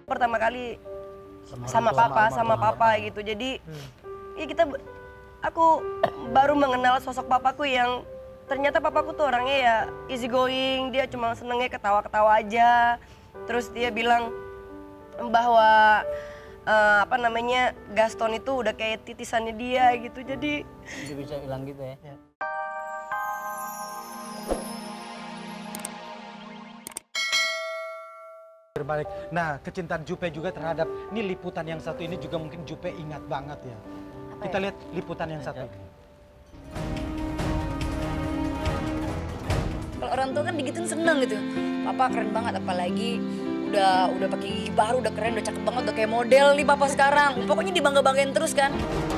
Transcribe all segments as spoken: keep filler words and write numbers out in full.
pertama kali sama, sama papa, sama papa gitu. Jadi hmm. ya kita, aku baru mengenal sosok papaku yang ternyata papaku tuh orangnya ya easy going, dia cuma senengnya ketawa-ketawa aja. Terus dia bilang bahwa uh, apa namanya Gaston itu udah kayak titisannya dia gitu. Jadi dia bisa bilang gitu ya. Ya. Berbalik. Nah, kecintaan Jupe juga terhadap ini liputan yang satu ini juga mungkin Jupe ingat banget ya. Apa Kita ya? lihat liputan yang satu. Kalau orang tua kan digituin seneng gitu. Papa keren banget, apalagi udah udah pakai gigi baru, udah keren, udah cakep banget, udah kayak model nih papa sekarang. Pokoknya dibangga-banggain terus kan.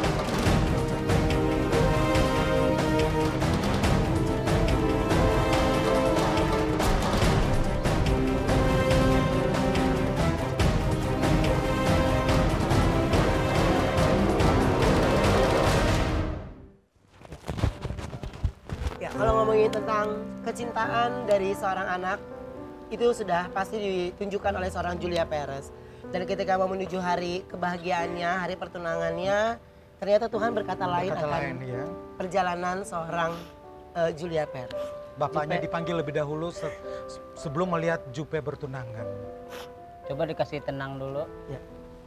Kalau ngomongin tentang kecintaan dari seorang anak, itu sudah pasti ditunjukkan oleh seorang Julia Perez. Dan ketika mau menuju hari kebahagiaannya, hari pertunangannya, ternyata Tuhan berkata lain berkata akan lain, ya. perjalanan seorang uh, Julia Perez. Bapaknya Jupe. dipanggil lebih dahulu se sebelum melihat Jupe bertunangan. Coba dikasih tenang dulu. Ya.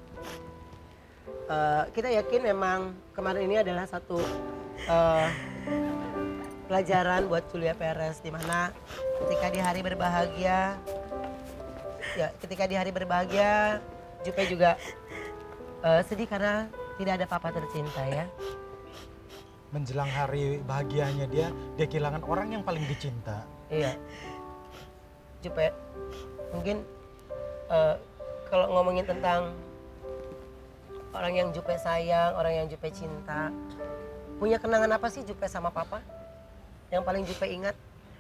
Uh, kita yakin memang kemarin ini adalah satu uh, pelajaran buat Julia Perez, di mana ketika di hari berbahagia, ya ketika di hari berbahagia, Jupe juga uh, sedih karena tidak ada papa tercinta ya. Menjelang hari bahagianya dia, dia kehilangan orang yang paling dicinta. Iya, Jupe, mungkin uh, kalau ngomongin tentang orang yang Jupe sayang, orang yang Jupe cinta, punya kenangan apa sih Jupe sama papa? Yang paling Jupe ingat?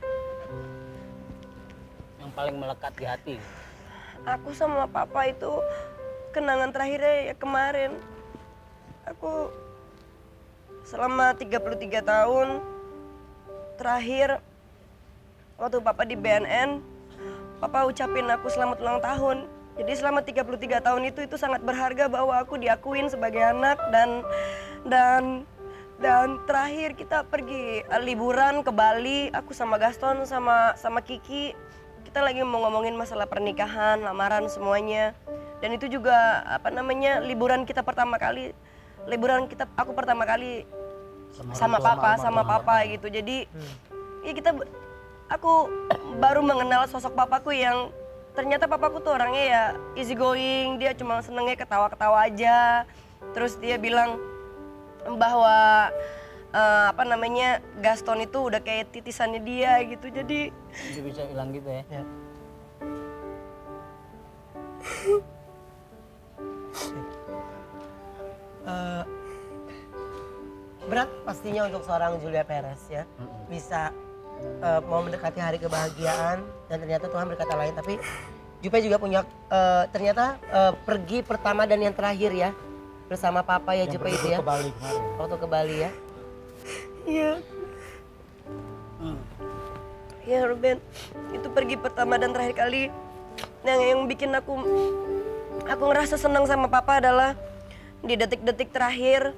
Yang paling melekat di hati? Aku sama papa itu kenangan terakhirnya ya kemarin. Aku selama tiga puluh tiga tahun terakhir, waktu papa di B N N, papa ucapin aku selamat ulang tahun. Jadi selama tiga puluh tiga tahun itu itu sangat berharga bahwa aku diakuin sebagai anak, dan dan Dan terakhir kita pergi uh, liburan ke Bali, aku sama Gaston sama sama Kiki. Kita lagi mau ngomongin masalah pernikahan, lamaran semuanya. Dan itu juga apa namanya liburan kita pertama kali, liburan kita aku pertama kali sama, sama papa, sama, sama papa gitu. Jadi hmm. ya kita, aku baru mengenal sosok papaku yang ternyata papaku tuh orangnya ya easy going, dia cuma senengnya ketawa-ketawa aja. Terus dia bilang bahwa uh, apa namanya Gaston itu udah kayak titisannya dia gitu. Jadi dia bisa bilang gitu ya. Ya. uh, berat pastinya untuk seorang Julia Perez ya, bisa uh, mau mendekati hari kebahagiaan dan ternyata Tuhan berkata lain. Tapi Jupe juga punya uh, ternyata uh, pergi pertama dan yang terakhir ya bersama papa ya, Jupe itu ya. Ke Bali kemarin. Waktu ke Bali ya. Iya. Hmm. Ya Ruben, itu pergi pertama dan terakhir kali. Yang yang bikin aku aku ngerasa senang sama papa adalah di detik-detik terakhir,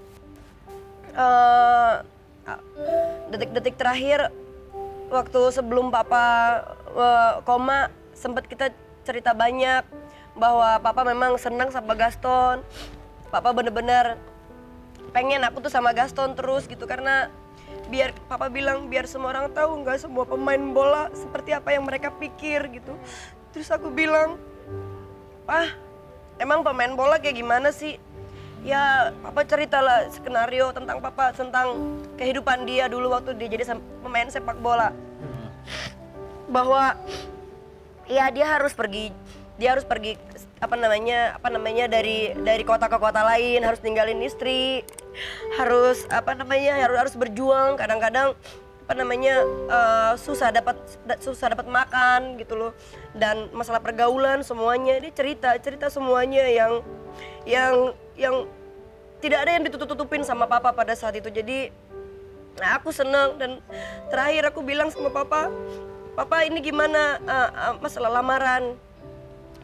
detik-detik uh, terakhir waktu sebelum papa uh, koma, sempat kita cerita banyak bahwa papa memang senang sama Gaston. Papa bener-bener pengen aku tuh sama Gaston terus gitu, karena biar papa bilang biar semua orang tahu nggak semua pemain bola seperti apa yang mereka pikir gitu. Terus aku bilang, "Pah, emang pemain bola kayak gimana sih?" Ya, papa ceritalah skenario tentang papa, tentang kehidupan dia dulu waktu dia jadi pemain sepak bola. Bahwa ya dia harus pergi, dia harus pergi apa namanya apa namanya dari dari kota ke kota lain, harus ninggalin istri, harus apa namanya harus harus berjuang, kadang-kadang apa namanya uh, susah dapat susah dapat makan gitu loh, dan masalah pergaulan semuanya dia cerita cerita semuanya yang yang yang tidak ada yang ditutup-tutupin sama papa pada saat itu. Jadi nah aku senang, dan terakhir aku bilang sama papa, "Papa, ini gimana uh, uh, masalah lamaran?"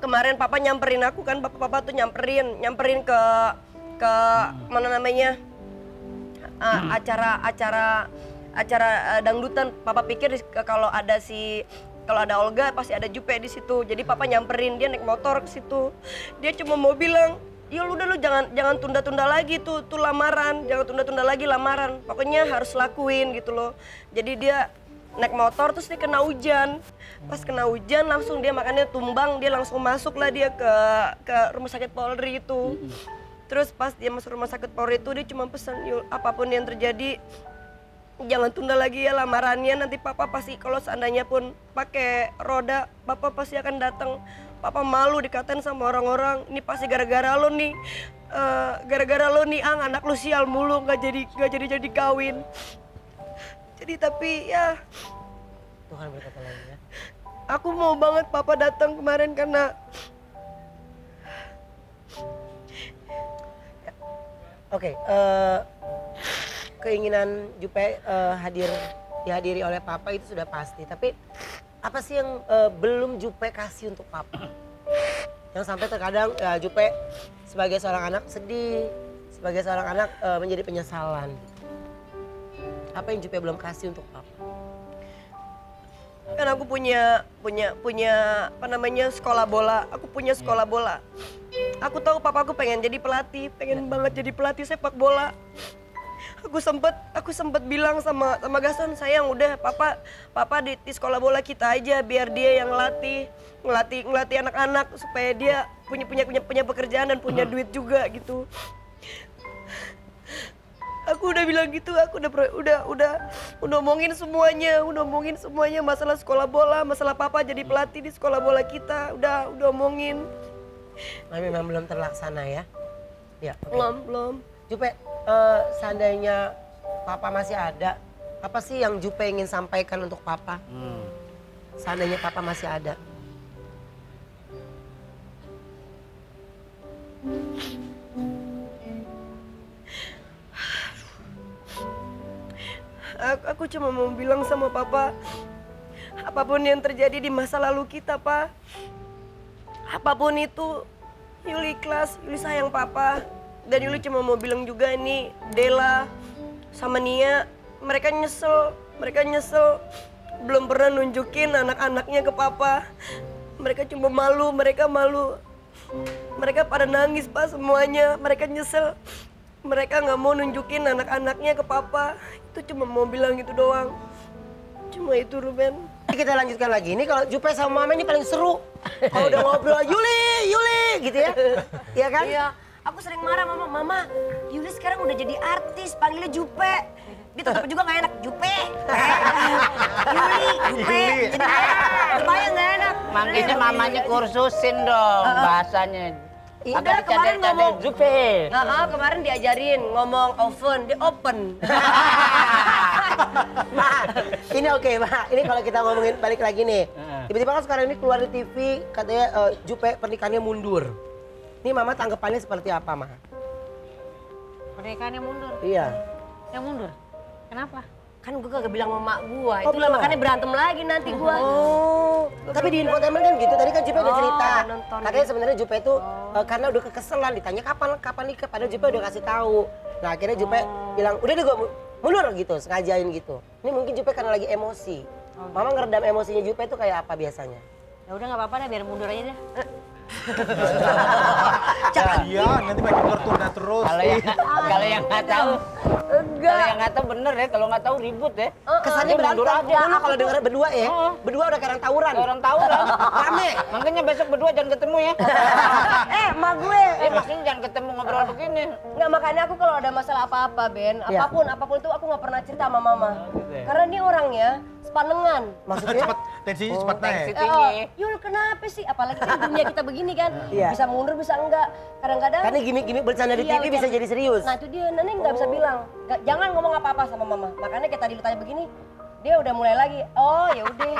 kemarin papa nyamperin aku kan, papa, papa tuh nyamperin, nyamperin ke ke mana namanya uh, acara acara acara uh, dangdutan. Papa pikir kalau ada si kalau ada Olga pasti ada Jupe di situ. Jadi papa nyamperin, dia naik motor ke situ. Dia cuma mau bilang, "Ya udah lu jangan jangan tunda-tunda lagi tuh tuh lamaran, jangan tunda-tunda lagi lamaran. Pokoknya harus lakuin gitu loh." Jadi dia naik motor terus dia kena hujan. Pas kena hujan langsung dia makanya tumbang, dia langsung masuk lah dia ke ke rumah sakit Polri itu. Terus pas dia masuk rumah sakit Polri itu dia cuma pesan, "Yul, apapun yang terjadi jangan tunda lagi ya lamarannya, nanti papa pasti kalau seandainya pun pakai roda, papa pasti akan datang. Papa malu dikatain sama orang-orang, ini pasti gara-gara lo nih, uh, gara-gara lo nih Ang, anak lu sial mulu, nggak jadi nggak jadi jadi kawin." Jadi tapi ya Tuhan berkata lain ya. Aku mau banget papa datang kemarin karena Oke, okay, uh, keinginan Jupe uh, hadir dihadiri oleh papa itu sudah pasti. Tapi apa sih yang uh, belum Jupe kasih untuk papa? Yang sampai terkadang ya, Jupe sebagai seorang anak sedih, sebagai seorang anak uh, menjadi penyesalan. Apa yang Jupe belum kasih untuk papa? Kan aku punya punya punya apa namanya sekolah bola. Aku punya sekolah bola. Aku tahu papa aku pengen jadi pelatih, pengen banget jadi pelatih sepak bola. Aku sempet aku sempet bilang sama sama Gaston, "Sayang udah papa papa di, di sekolah bola kita aja biar dia yang ngelatih ngelatih ngelatih anak-anak supaya dia punya punya punya punya pekerjaan dan punya duit juga gitu." Aku udah bilang gitu, aku udah udah udah udah omongin semuanya, udah omongin semuanya masalah sekolah bola, masalah papa jadi pelatih di sekolah bola kita, udah udah omongin. Nah, memang belum terlaksana ya? Ya. Okay. Belum belum. Jupe, uh, seandainya papa masih ada, apa sih yang Jupe ingin sampaikan untuk papa? Hmm. Seandainya papa masih ada. Aku, aku cuma mau bilang sama papa, apapun yang terjadi di masa lalu kita, Pak, apapun itu, Yuli ikhlas, Yuli sayang papa. Dan Yuli cuma mau bilang juga ini, Dela sama Nia, mereka nyesel, mereka nyesel belum pernah nunjukin anak-anaknya ke papa. Mereka cuma malu, mereka malu. Mereka pada nangis, Pak, semuanya. Mereka nyesel. Mereka nggak mau nunjukin anak-anaknya ke papa. Itu cuma mau bilang gitu doang. Cuma itu, Ruben. Kita lanjutkan lagi. Ini kalau Jupe sama Mama ini paling seru. Kalau udah ngobrol, Yuli, Yuli, gitu ya. Iya kan? Iya. Aku sering marah, Mama. Mama, Yuli sekarang udah jadi artis, panggilnya Jupe. Dia tetap juga nggak enak. Jupe. Yuli, Jupe. Jadi nggak enak. Kebayang nggak enak. Makanya mamanya kursusin dong bahasanya. Iya, Agak kemarin dicadel-cadel ngomong. Jupe. Nah, oh, kemarin diajarin ngomong oven, dia open. Ma, ini oke, Ma. Ini kalau kita ngomongin balik lagi nih. Heeh. Tiba-tiba kan sekarang ini keluar di T V katanya eh, Jupe pernikahannya mundur. Ini Mama tanggapannya seperti apa, Ma? Pernikahannya mundur. Iya. Yang mundur. Kenapa? Kan gue kagak bilang sama mak gua, Oh, itulah belum. makanya berantem lagi nanti gua. Oh, tapi di infotainment kan gitu. Tadi kan Jupe udah Oh, cerita. nonton. Katanya sebenarnya Jupe itu eh, karena udah kekeselan ditanya kapan kapan nikah, padahal Jupe udah kasih tahu. Nah, akhirnya Jupe bilang, "Udah deh gua mu- mundur," gitu, sengajain gitu. Ini mungkin Jupe karena lagi emosi. Mama ngeredam emosinya Jupe itu kayak apa biasanya? Ya udah nggak apa-apa deh, biar mundur aja deh. Iya, nanti makin tertunda terus. Kalau yang kalau yang nggak tahu, kalau yang nggak tahu bener ya. Kalau nggak tahu ribut ya. Kesannya Dia mundur berantem. aja. Ah, kalau denger berdua ya, Oh. berdua udah kayak orang tawuran. Kayak orang tahu kan. Rame. Makanya besok berdua jangan ketemu ya. Eh, mak gue. Eh maksudnya jangan ketemu ngobrol begini. Nggak, makanya aku kalau ada masalah apa-apa, Ben, Iya. apapun, apapun itu aku nggak pernah cerita sama mama. gitu ya. Karena dia orangnya sepanengan. Maksudnya? Cepat, tensinya cepat tensi naik. Eh, tinggi. oh, Yul kenapa sih? Apalagi kan dunia kita begini kan. Iya. Bisa mundur, bisa enggak. Kadang-kadang. Karena gimmick-gimmick bercanda di Iya, T V bisa iya. jadi serius. Nah itu dia, Nenek nggak bisa bilang. Nggak- jangan ngomong apa-apa sama mama. Makanya kayak tadi lu tanya begini, dia udah mulai lagi. Oh ya udah.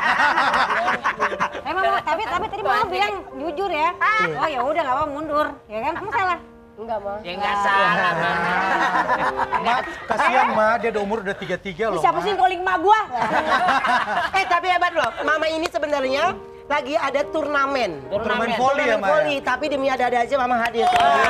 Emang tapi tapi tadi mama bilang jujur ya. Oh ya udah nggak apa mundur, ya kan? Kamu salah. Enggak, Ma. Ya nggak salah. Ma, kasihan Ma, dia udah umur udah tiga tiga Ini loh. siapa Ma. sih yang calling emak gua? Eh tapi hebat loh, Mama ini sebenarnya lagi ada turnamen. Turnamen voli ya, Turnamen Maya? voli, tapi demi ada-ada aja Mama hadir.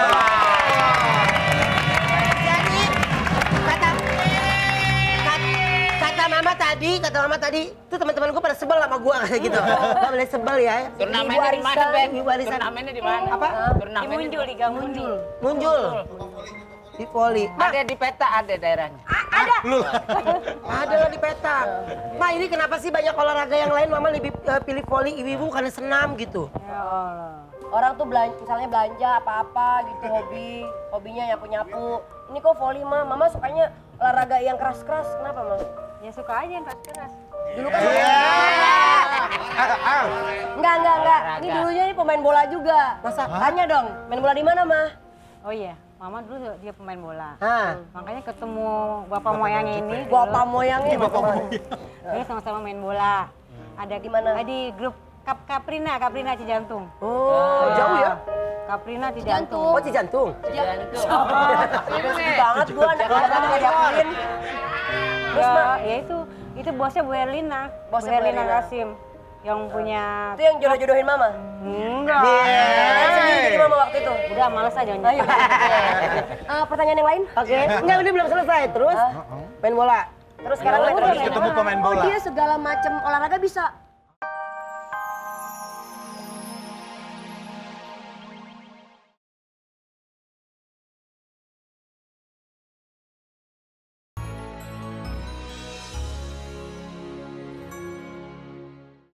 Jadi kata kata, kata Mama tadi, kata Mama tadi, tuh teman-teman gue pada sebel sama gue kayak gitu. Gak boleh sebel ya. Turnamennya di mana, Ben? Ibu warisan. Turnamennya di mana? Apa? Turnamennya Muncul, Liga Muncul. Muncul. Di voli. Ma, Ada di peta, ada daerahnya. Lu. ada lah di peta. Ma, ini kenapa sih banyak olahraga yang lain Mama lebih eh, pilih voli, ibu-ibu karena senam gitu? Ya Allah. Orang tuh belanja, misalnya belanja apa-apa gitu, hobi, hobinya nyapu-nyapu. Ini kok voli mah, mama sukanya olahraga yang keras-keras, kenapa mah? Ya suka aja yang keras-keras. Dulu kan Ah, ah. enggak, enggak, enggak. Ini Olahraga. dulunya ini pemain bola juga. Masa? Tanya dong, main bola di mana mah? Oh iya, Mama dulu dia pemain bola. Hah. Makanya ketemu bapak moyang ini. Bapak moyangnya Bapak Mama. Dia sama-sama main bola. Ada Di mana? Di grup Kap Kaprina, Kaprina Cijantung. Oh, jauh ya? Kaprina Oh, Cijantung. Cijantung. Jantung. Sedih banget gua anak anak kayak yakin. Terus Ya, mah, ya itu itu bosnya Bu Erlina. Bosnya Bu Bu Erlina Erlina. Kasim yang punya. itu yang jodoh-jodohin mama? Enggak. Kalian sendiri jadi mama waktu itu? Udah males aja Ayo. nyanyi. Eh, pertanyaan yang lain? Oke. Enggak, ini belum selesai. Terus main bola. Terus sekarang Ya main udah, bola. Terus ketemu pemain Oh bola. dia segala macam olahraga bisa.